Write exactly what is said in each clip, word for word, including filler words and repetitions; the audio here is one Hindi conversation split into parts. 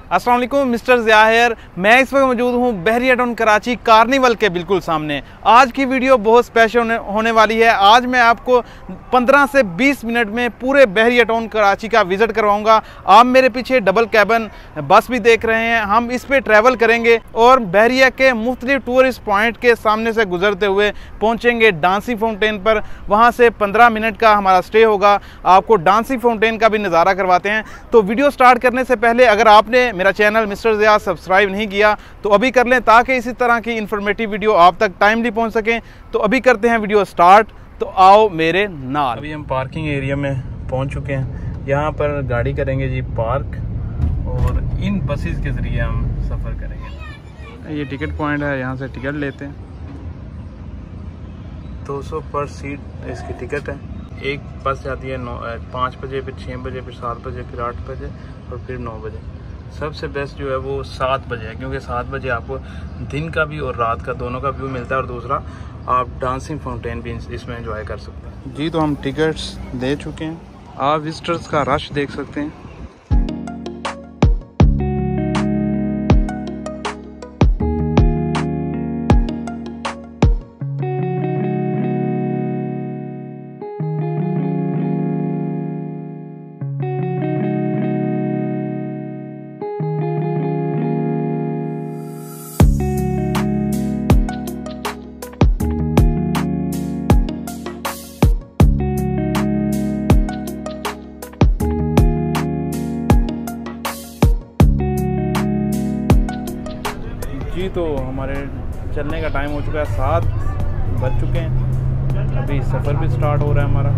अस्सलाम वालेकुम, मिस्टर ज़ियाहिर। मैं इस वक्त मौजूद हूँ बहरिया टाउन कराची कार्निवल के बिल्कुल सामने। आज की वीडियो बहुत स्पेशल होने, होने वाली है। आज मैं आपको पंद्रह से बीस मिनट में पूरे बहरिया टाउन कराची का विज़िट करवाऊंगा। आप मेरे पीछे डबल कैबिन बस भी देख रहे हैं, हम इस पे ट्रैवल करेंगे और बहरिया के मुख्तलिफ टूरिस्ट पॉइंट के सामने से गुजरते हुए पहुँचेंगे डांसी फाउंटेन पर। वहाँ से पंद्रह मिनट का हमारा स्टे होगा। आपको डांसी फाउंटेन का भी नज़ारा करवाते हैं। तो वीडियो स्टार्ट करने से पहले अगर आपने मेरा चैनल मिस्टर ज़िया सब्सक्राइब नहीं किया तो अभी कर लें, ताकि इसी तरह की इन्फॉर्मेटिव वीडियो आप तक टाइमली पहुंच सकें। तो अभी करते हैं वीडियो स्टार्ट, तो आओ मेरे नाल। अभी हम पार्किंग एरिया में पहुंच चुके हैं। यहाँ पर गाड़ी करेंगे जी पार्क और इन बसेस के ज़रिए हम सफ़र करेंगे। ये टिकट पॉइंट है, यहाँ से टिकट लेते हैं। दो सौ पर सीट इसकी टिकट है। एक बस जाती है नौ पाँच बजे, फिर छः बजे, फिर सात बजे, फिर आठ बजे और फिर नौ बजे। सबसे बेस्ट जो है वो सात बजे है, क्योंकि सात बजे आपको दिन का भी और रात का दोनों का व्यू मिलता है, और दूसरा आप डांसिंग फाउंटेन भी इसमें एंजॉय कर सकते हैं जी। तो हम टिकट्स दे चुके हैं। आप विजिटर्स का रश देख सकते हैं। जी तो हमारे चलने का टाइम हो चुका है, सात बज चुके हैं। अभी सफ़र भी स्टार्ट हो रहा है हमारा।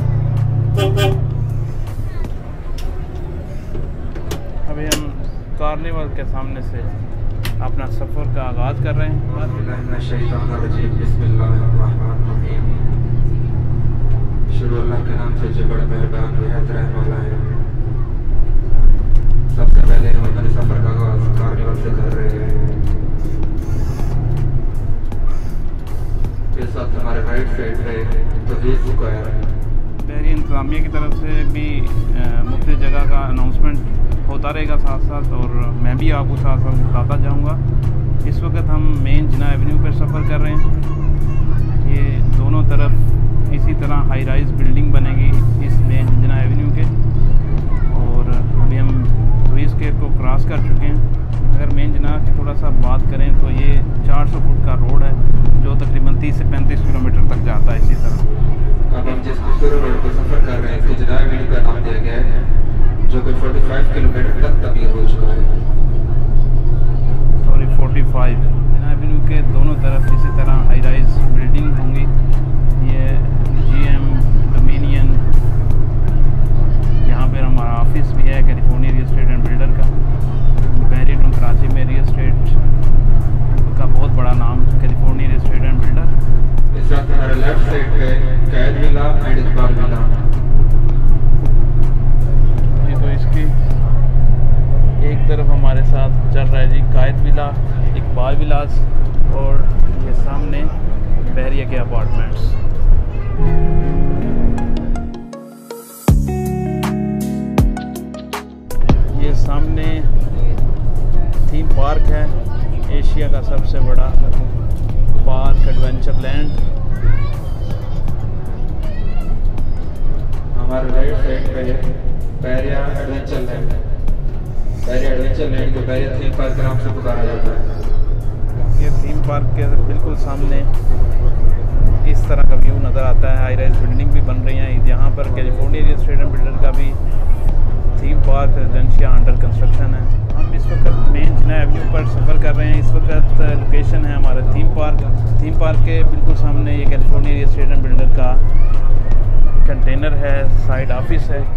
अभी हम कार्निवल के सामने से अपना सफ़र का आगाज़ कर रहे हैं। शुरू अल्लाह के नाम से जो बड़ा मेहरबान निहायत रहने वाला है। सबसे पहले हम अपने सफ़र का आगाज़ कार्निवल से कर रहे हैं। इस वक्त हमारे राइट साइड पे तौहीद स्क्वायर है। बहरी इंतज़ामिया की तरफ से भी मुख्तलिफ जगह का अनाउंसमेंट होता रहेगा साथ साथ, और मैं भी आपको साथ साथ बताता जाऊँगा। इस वक्त हम मेन जिना एवेन्यू पर सफ़र कर रहे हैं। ये दोनों तरफ इसी तरह हाई राइज बिल्डिंग बनेगी इस मेन जिना एवेन्यू के, और अभी हम टूरिस्ट स्क्वायर को क्रॉस कर चुके हैं। अगर मेन जिना की थोड़ा सा बात करें तो ये चार सौ फुट का रोड है जो तकरीबन तीस से पैंतीस किलोमीटर तक जाता है। इसी तरह अब हम जिस खूबसूरत रोड पर सफ़र कर रहे हैं इसको जिना एवेन्यू का नाम दिया गया है, जो कि पैंतालीस किलोमीटर तक तब्दील हो चुका है। सॉरी पैंतालीस। जिना एवेन्यू के दोनों तरफ इसी तरह हाई राइज बिल्डिंग होंगी। ये जीएम डोमिनियन, यहाँ पर हमारा ऑफिस भी है California real estate and builder का। बहरिया टाउन कराची में रियल एस्टेट का बहुत बड़ा नाम California real estate and builder. इस वक्त हमारे लेफ्ट साइड पे कैद विला एंड इकबाल विला। ये तो इसकी एक तरफ हमारे साथ चल रहा है जी कायद विला, इकबाल विलास, और ये सामने बहरिया के अपार्टमेंट्स। ये सामने थीम पार्क है, एशिया का सबसे बड़ा पार्क एडवेंचर लैंड। हमारे राइट साइड पे Bahria adventure land. Bahria adventure land को बहरिया थीम पार्क के नाम से पुकारा जाता है। ये थीम पार्क के बिल्कुल सामने इस तरह का व्यू नज़र आता है। हाई राइज बिल्डिंग भी बन रही हैं। यहाँ पर California real estate and builder का भी theme park residencia under construction है। हम इस वक्त मेन जिना एवेन्यू पर सफ़र कर रहे हैं। इस वक्त लोकेशन है हमारा थीम पार्क। थीम पार्क के बिल्कुल सामने ये California real estate and builder का कंटेनर है, साइड ऑफिस है।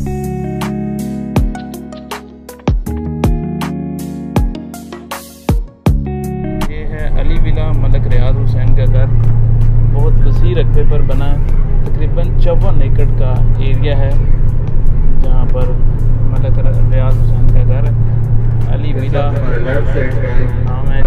ये है अली विला, मलक रियाज हुसैन का घर। बहुत वसी रकबे पर बना है। तकरीबन चौवन एकड़ का एरिया है जहाँ पर मलक रियाज हुसैन का घर है। अली विला नाम है।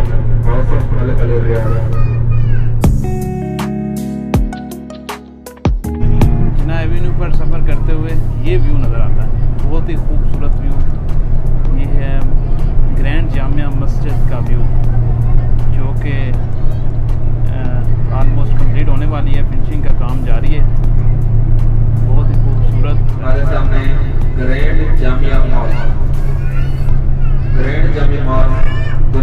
जिना एवेन्यू पर सफ़र करते हुए ये व्यू नज़र आता है, बहुत ही खूबसूरत व्यू। ये है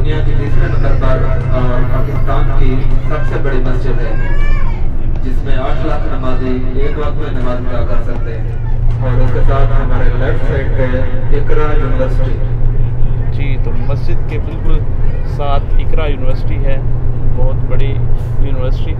दुनिया की तीसरे नंबर पर और पाकिस्तान की सबसे बड़ी मस्जिद है, जिसमें आठ लाख नमाजी एक वक्त में नमाज अदा कर सकते हैं। और उसके साथ हमारे लेफ्ट साइड पे इकरा यूनिवर्सिटी। जी, तो मस्जिद के बिल्कुल साथ इकरा यूनिवर्सिटी है, बहुत बड़ी यूनिवर्सिटी।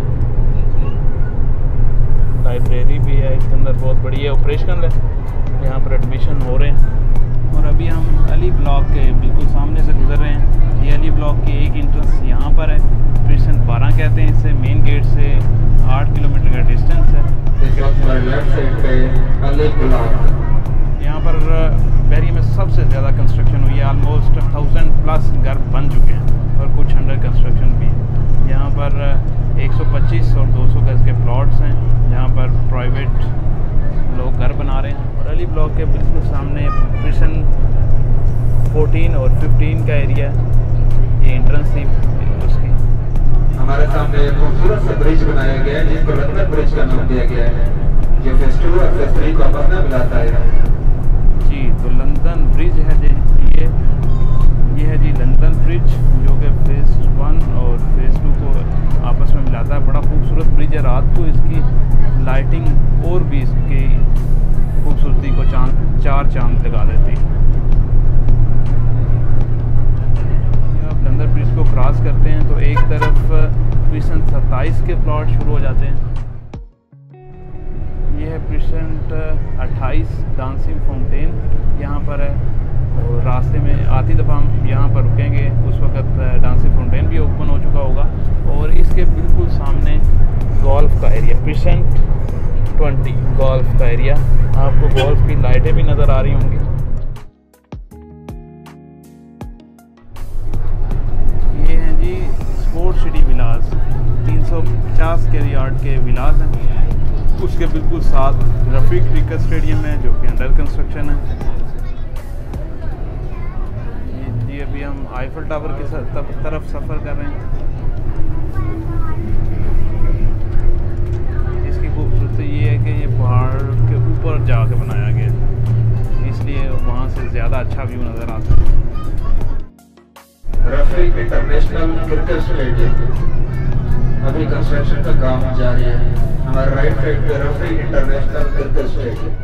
लाइब्रेरी भी है इसके अंदर, बहुत बड़ी है, ऑपरेशनल है, यहाँ पर एडमिशन हो रहे हैं। और अभी हम अली ब्लॉक के बिल्कुल सामने से गुजर रहे हैं। ये अली ब्लॉक की एक इंट्रेंस यहाँ पर है, प्रिसन बारह कहते हैं इसे। मेन गेट से आठ किलोमीटर का डिस्टेंस है। इस वक्त हमारे लेफ्ट साइड पे अली ब्लॉक। यहाँ पर बहरिया में सबसे ज़्यादा कंस्ट्रक्शन हुई है, आलमोस्ट थाउजेंड प्लस घर बन चुके हैं और कुछ अंडर कंस्ट्रक्शन भी है। यहाँ पर एक सौ पच्चीस और दो सौ गज़ के प्लॉट्स हैं, जहाँ पर प्राइवेट लोग घर बना रहे हैं। और अली ब्लॉक के बिल्कुल सामने प्रिसन फोर्टीन और फिफ्टीन का एरिया है, ये एंट्रेंस थी उसकी। हमारे सामने एक खूबसूरत सा ब्रिज बनाया गया है, जिसको लंदन ब्रिज का नाम दिया गया है। ये फेज टू और फेज थ्री को आपस में मिलाता है। जी, तो लंदन ब्रिज है जी, ये ये है जी लंदन ब्रिज, जो कि फेज वन और फेज टू को आपस में मिलाता है। बड़ा खूबसूरत ब्रिज है, रात को इसकी लाइटिंग और भी इसकी खूबसूरती को चांद चार चांद लगा देती है। आप लंदन ब्रिज को क्रॉस करते हैं तो एक तरफ प्रिसन सत्ताईस के प्लॉट शुरू हो जाते हैं। ये है प्रिसन अट्ठाईस डांसिंग फाउंटेन यहाँ पर है, और रास्ते में आती दफ़ा हम यहाँ पर रुकेंगे, उस वक्त डांसिंग फाउंटेन भी ओपन हो चुका होगा। और इसके बिल्कुल सामने गोल्फ का एरिया, प्रिसन ट्वेंटी गोल्फ का एरिया। आपको गोल्फ की लाइटें भी नज़र आ रही होंगी। ये हैं जी स्पोर्ट्स सिटी विलास, तीन सौ पचास के यार्ड के विलास हैं। उसके बिल्कुल साथ रफ़ीक क्रिकेट स्टेडियम है, जो कि अंडर कंस्ट्रक्शन है। ये जी अभी हम आईफल टावर के तरफ सफ़र कर रहे हैं। खूबसूरती ये है कि ये पहाड़ के ऊपर जाके बनाया गया है, इसलिए वहाँ से ज़्यादा अच्छा व्यू नज़र आता है। रफ़ीक इंटरनेशनल क्रिकेट स्टेडियम अभी कंस्ट्रक्शन का काम जारी है। हमारे राइट साइड पे रफ़ीक इंटरनेशनल क्रिकेट स्टेडियम।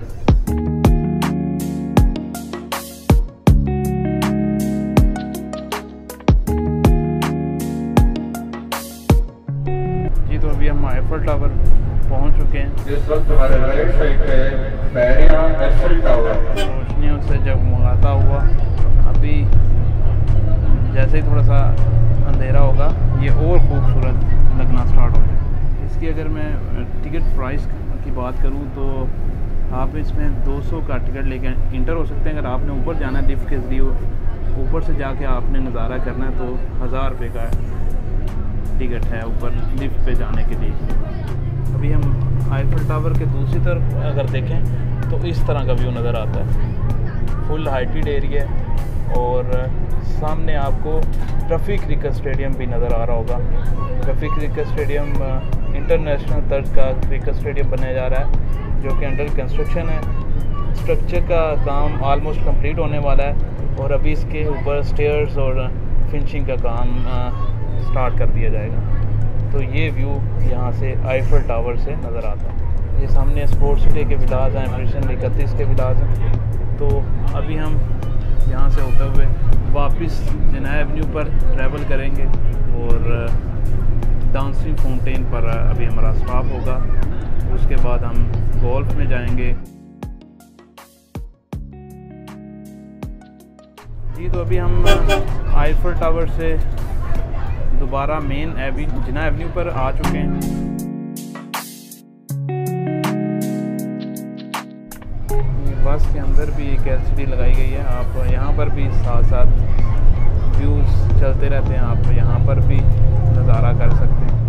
जी, तो अभी हम आईफल टावर पहुंच चुके हैं। इस वक्त हमारे राइट साइड पे बहरिया एफिल टावर रोशनियों से जगमगाता हुआ, अभी जैसे ही थोड़ा सा अंधेरा होगा ये और खूबसूरत लगना स्टार्ट हो जाए। इसकी अगर मैं टिकट प्राइस की बात करूं तो आप इसमें दो सौ का टिकट लेकर इंटर हो सकते हैं। अगर आपने ऊपर जाना है लिफ्ट के ज़रिए, ऊपर से जाके आपने नज़ारा करना है तो हज़ार रुपये का टिकट है ऊपर लिफ्ट पे जाने के लिए। अभी हम आईफल टावर के दूसरी तरफ अगर देखें तो इस तरह का व्यू नज़र आता है, फुल हाइटेड एरिया है। और सामने आपको रफ़ीक क्रिकेट स्टेडियम भी नज़र आ रहा होगा। रफ़ीक क्रिकेट स्टेडियम इंटरनेशनल तर्ज का क्रिकेट स्टेडियम बनाया जा रहा है, जो कि अंडर कंस्ट्रक्शन है। स्ट्रक्चर का काम आलमोस्ट कंप्लीट होने वाला है और अभी इसके ऊपर स्टेयर्स और फिनिशिंग का काम स्टार्ट कर दिया जाएगा। तो ये व्यू यहाँ से आईफल टावर से नज़र आता है। ये सामने स्पोर्ट्स सिटी के विलास हैं, प्रिसन इकतीस के विलास हैं। तो अभी हम यहाँ से होते हुए वापस जिना एवेन्यू पर ट्रैवल करेंगे और डांसिंग फाउंटेन पर अभी हमारा स्टॉप होगा। उसके बाद हम गोल्फ में जाएंगे। जी, तो अभी हम आईफल टावर से दोबारा मेन एवेन्यू जिना एवेन्यू पर आ चुके हैं। बस के अंदर भी एक एलसीडी लगाई गई है, आप यहाँ पर भी साथ साथ व्यूज़ चलते रहते हैं, आप यहाँ पर भी नज़ारा कर सकते हैं।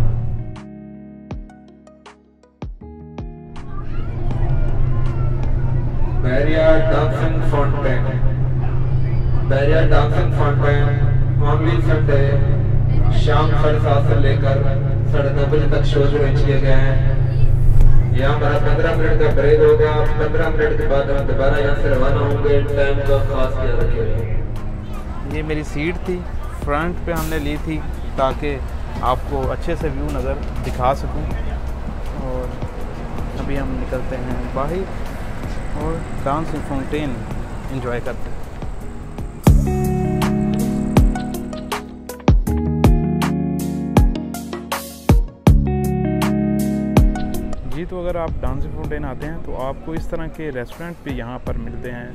Bahria dancing fountain, Bahria dancing fountain only Sunday शाम साढ़े सात से लेकर साढ़े नौ बजे तक शोज अरेंज किए गए हैं। यहाँ हमारा पंद्रह मिनट का ब्रेक होगा। पंद्रह मिनट के बाद हम दोबारा यहाँ से रवाना होंगे। टाइम का खास ख्याल रखिएगा। ये मेरी सीट थी फ्रंट पे हमने ली थी ताकि आपको अच्छे से व्यू नज़र दिखा सकूं। और अभी हम निकलते हैं बाहर और डांसिंग फाउंटेन एंजॉय करते हैं। जी तो अगर आप डांसिंग फाउंटेन आते हैं तो आपको इस तरह के रेस्टोरेंट भी यहाँ पर मिलते हैं।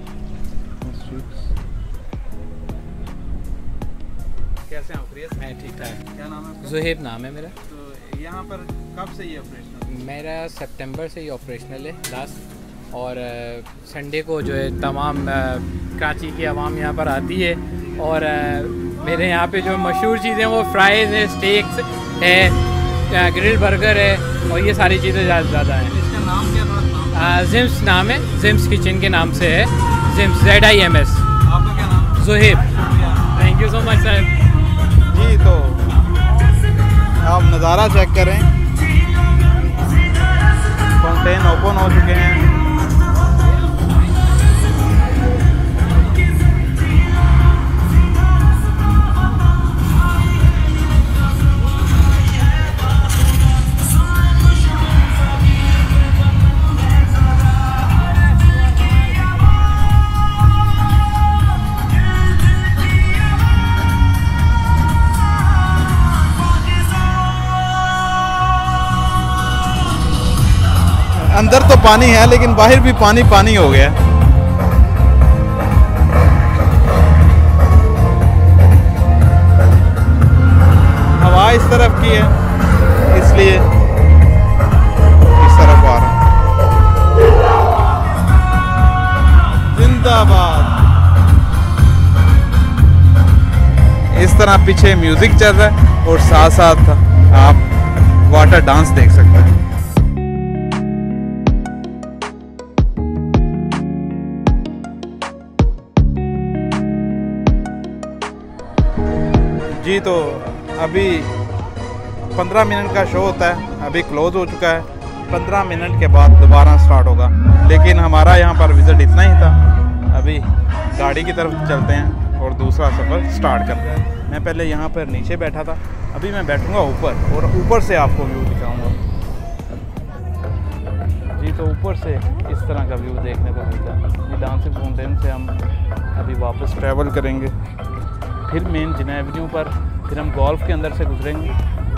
कैसे हैं आप? मैं ठीक ठाक। क्या नाम है आपका? ज़ुहैब नाम है मेरा। तो यहाँ पर कब से ये ऑपरेशनल? मेरा सितंबर से ये ऑपरेशनल है लास्ट। और संडे को जो है तमाम कराची की आवाम यहाँ पर आती है। और आ, मेरे यहाँ पे जो मशहूर चीज़ें वो फ्राइज़ है, स्टेक्स है, ग्रिल बर्गर है और ये सारी चीज़ें ज़्यादा ज़्यादा हैं। इसका नाम क्या था? जिम्स नाम है, जिम्स किचन के नाम से है। Gyms Z I M S. आपका क्या नाम? Zuhaib. Thank you so much sir. जी तो आप नज़ारा चेक करें, फाउंटेन ओपन हो चुके हैं। अंदर तो पानी है लेकिन बाहर भी पानी पानी हो गया। हवा इस तरफ की है इसलिए इस तरफ आ रहा है। जिंदाबाद। इस तरह पीछे म्यूजिक चल रहा है और साथ साथ आप वाटर डांस देख सकते हैं। जी तो अभी पंद्रह मिनट का शो होता है, अभी क्लोज़ हो चुका है। पंद्रह मिनट के बाद दोबारा स्टार्ट होगा, लेकिन हमारा यहाँ पर विज़िट इतना ही था। अभी गाड़ी की तरफ चलते हैं और दूसरा सफ़र स्टार्ट करते हैं। मैं पहले यहाँ पर नीचे बैठा था, अभी मैं बैठूँगा ऊपर और ऊपर से आपको व्यू दिखाऊँगा। जी तो ऊपर से इस तरह का व्यू देखने को मिलता है। ये डांसिंग फाउंटेन से हम अभी वापस ट्रैवल करेंगे, फिर मेन जिना एवेन्यू पर, फिर हम गोल्फ के अंदर से गुजरेंगे।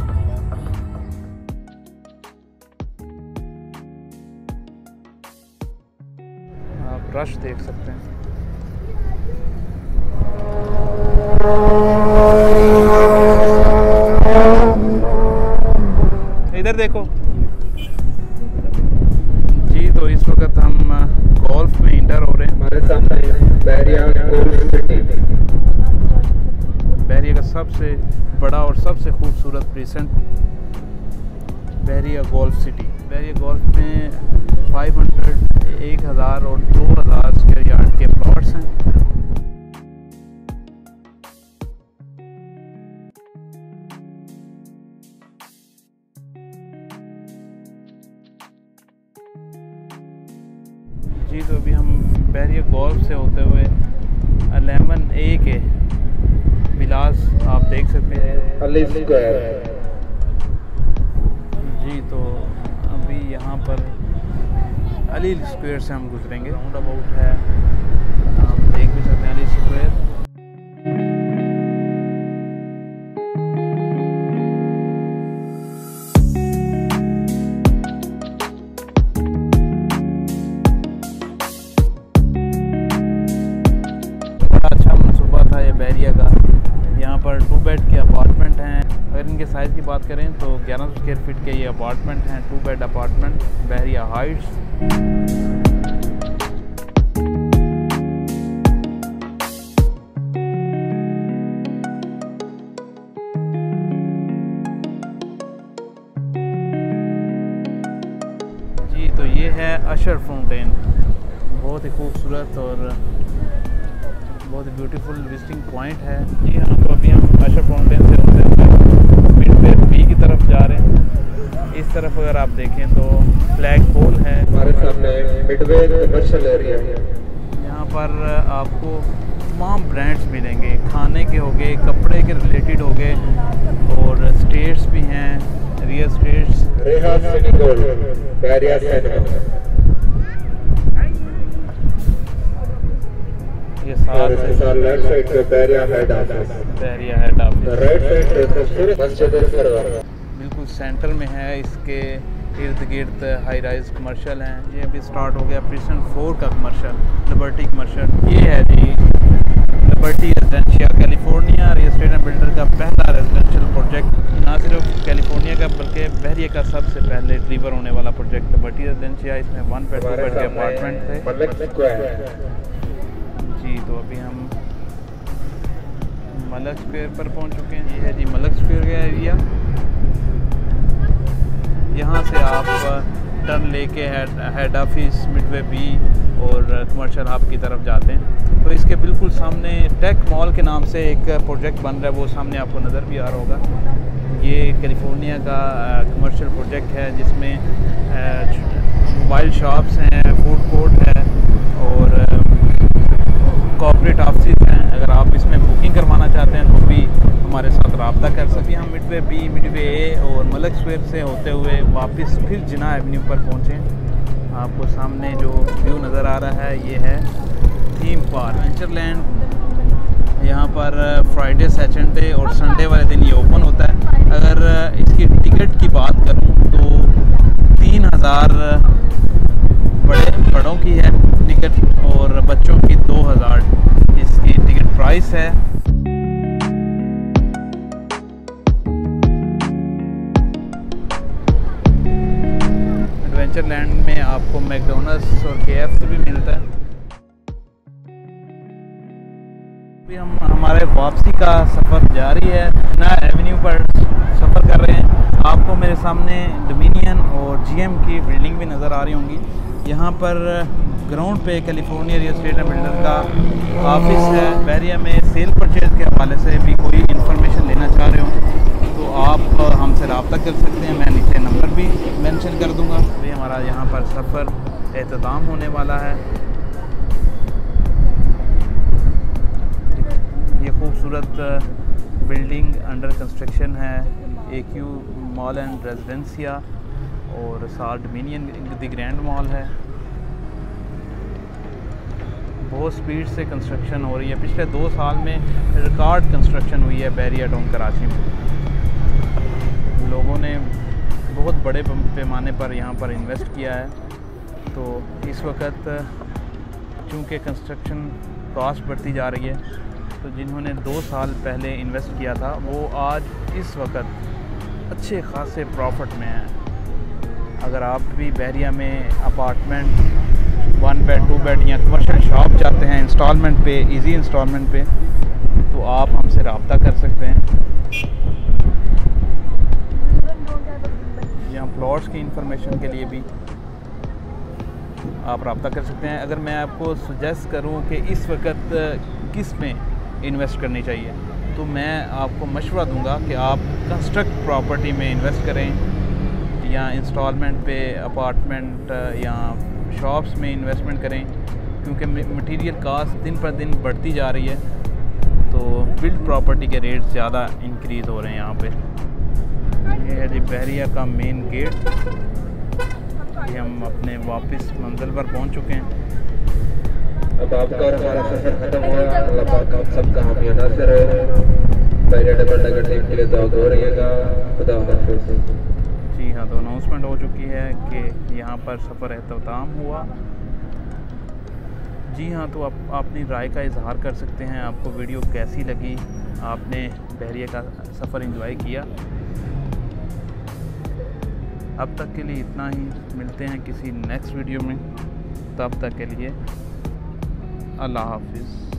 आप रश देख सकते हैं। इधर देखो जी। तो इस वक्त हम गोल्फ में इंटर हो रहे हैं। हमारे सामने बहरिया गोल्फ सिटी, बहरिया का सबसे बड़ा और सबसे खूबसूरत present Bahria golf city. Bahria golf में पाँच सौ, एक हज़ार और दो हज़ार स्क्वायर यार्ड के प्लॉट्स हैं। जी तो अभी हम बहरिया गोल्फ से होते हुए अलेवन ए के विलास आप देख सकते हैं अली स्क्वायर। जी तो अभी यहाँ पर अली स्क्वायर से हम गुजरेंगे। राउंड अबाउट है, आप देख भी सकते हैं अली स्क्वायर। बड़ा अच्छा मंसूबा था ये बहरिया का। यहाँ पर टू बेड के अपार्टमेंट हैं। अगर इनके साइज़ की बात करें तो ग्यारह सौ स्क्वायर फीट के ये अपार्टमेंट हैं, two bed apartment Bahria heights. जी तो ये है अशर फाउंटेन, बहुत ही खूबसूरत और बहुत ही ब्यूटीफुल विजिटिंग पॉइंट है। जी हाँ, तो अभी हम अशर फाउंटेन से होते हुए मिडवे बी की तरफ जा रहे हैं। इस तरफ अगर आप देखें तो फ्लैग पोल है। हमारे सामने मिडवे कमर्शियल एरिया है। यहाँ पर आपको तमाम ब्रांड्स मिलेंगे, खाने के हो गए, कपड़े के रिलेटेड हो गए, और स्टेट्स भी हैं, रियल स्टेट्स। रेहा सिनेगोल्ड, बैरिया सिनेमा। ये साथ इसके साथ लेफ्ट साइड पे Bahria head office, Bahria head office. Right side पे खूबसूरत मस्जिद सरवर बिल्कुल सेंटर में है। इसके इर्द गिर्द हाई राइज कमर्शियल हैं। ये अभी स्टार्ट हो गया प्रिसन फोर का कमर्शियल, लिबर्टी कमर्शियल। ये है जी liberty residencia, California real estate and builder का पहला रेजिडेंशियल प्रोजेक्ट। ना सिर्फ कैलिफोर्निया का बल्कि बहरिया का सबसे पहले डिलीवर होने वाला प्रोजेक्ट लिबर्टी रेजिडेंशिया। इसमें वन बेड टू बेड के अपार्टमेंट थे जी। तो अभी हम मलक स्क्वायर पर पहुंच चुके हैं। ये है जी मलक स्क्वायर का एरिया। यहाँ से आप टर्न लेके head head office, midway B और कमर्शियल हब की तरफ जाते हैं। तो इसके बिल्कुल सामने टेक मॉल के नाम से एक प्रोजेक्ट बन रहा है, वो सामने आपको नज़र भी आ रहा होगा। ये कैलिफोर्निया का कमर्शियल प्रोजेक्ट है जिसमें मोबाइल शॉप्स हैं, फूड कोर्ट है और कॉर्पोरेट ऑफिस हैं। अगर आप इसमें बुकिंग करवाना चाहते हैं तो भी हमारे साथ रब्ता कर सकते हैं। हम मिडवे बी, मिडवे ए और मलक स्क्वायर से होते हुए वापस फिर जिना एवेन्यू पर पहुँचे। आपको सामने जो व्यू नज़र आ रहा है ये है थीम पार्क एडवेंचरलैंड। यहाँ पर फ्राइडे, सैटरडे और संडे वाले दिन ये ओपन होता है। अगर इसकी टिकट की बात करूँ तो तीन हज़ार बड़े बड़ों की है टिकट और बच्चों की दो हज़ार इसकी टिकट प्राइस है। एडवेंचरलैंड में आपको मैकडोनल्ड्स और केएफसी भी मिलता है। अभी हम हमारे वापसी का सफ़र जारी है। नया एवेन्यू पर सफ़र कर रहे हैं। आपको मेरे सामने डोमिनियन और जीएम की बिल्डिंग भी नज़र आ रही होंगी। यहाँ पर ग्राउंड पे California real estate and builder का ऑफिस है। बहरिया में सेल परचेज़ के हवाले से भी कोई इन्फॉर्मेशन लेना चाह रहे हो तो आप हमसे रब्ता कर सकते हैं। मैं नीचे नंबर भी मेंशन कर दूंगा। अभी हमारा यहाँ पर सफ़र एहतमाम होने वाला है। ये खूबसूरत बिल्डिंग अंडर कंस्ट्रक्शन है, A Q mall and residencia और साथ डोमिनियन द ग्रैंड मॉल है। बहुत स्पीड से कंस्ट्रक्शन हो रही है। पिछले दो साल में रिकॉर्ड कंस्ट्रक्शन हुई है बहरिया टाउन कराची में। लोगों ने बहुत बड़े पैमाने पर यहाँ पर इन्वेस्ट किया है। तो इस वक्त चूँकि कंस्ट्रक्शन कॉस्ट बढ़ती जा रही है तो जिन्होंने दो साल पहले इन्वेस्ट किया था वो आज इस वक्त अच्छे खासे प्रॉफिट में हैं। अगर आप भी बहरिया में apartment, one bed, two bed या कमर्शियल शॉप चाहते हैं इंस्टॉलमेंट पे, इजी इंस्टॉलमेंट पे, तो आप हमसे रब्ता कर सकते हैं। यहाँ प्लॉट्स की इंफॉर्मेशन के लिए भी आप रब्ता कर सकते हैं। अगर मैं आपको सजेस्ट करूँ कि इस वक्त किस में इन्वेस्ट करनी चाहिए तो मैं आपको मशवरा दूंगा कि आप कंस्ट्रक्ट प्रॉपर्टी में इन्वेस्ट करें या इंस्टॉलमेंट पे अपार्टमेंट या शॉप्स में इन्वेस्टमेंट करें, क्योंकि मटेरियल कास्ट दिन पर दिन बढ़ती जा रही है तो बिल्ड प्रॉपर्टी के रेट ज़्यादा इंक्रीज़ हो रहे हैं यहाँ पे। ये है जी बहरिया का मेन गेट। ये हम अपने वापस मंजिल पर पहुँच चुके हैं। अब आपका और हमारा सफर खत्म हुआ। अल्लाह पाक आप सबका हामी नासिर हो। बहरिया डबल डगर टीम के लिए दुआ गो रहिएगा। खुदा हाफिज़। जी हाँ, तो अनाउंसमेंट हो चुकी है कि यहाँ पर सफ़र एहतमाम हुआ। जी हाँ, तो आप अपनी राय का इजहार कर सकते हैं। आपको वीडियो कैसी लगी, आपने बहरिया का सफ़र एंजॉय किया। अब तक के लिए इतना ही। मिलते हैं किसी नेक्स्ट वीडियो में। तब तक के लिए अल्लाह हाफिज़।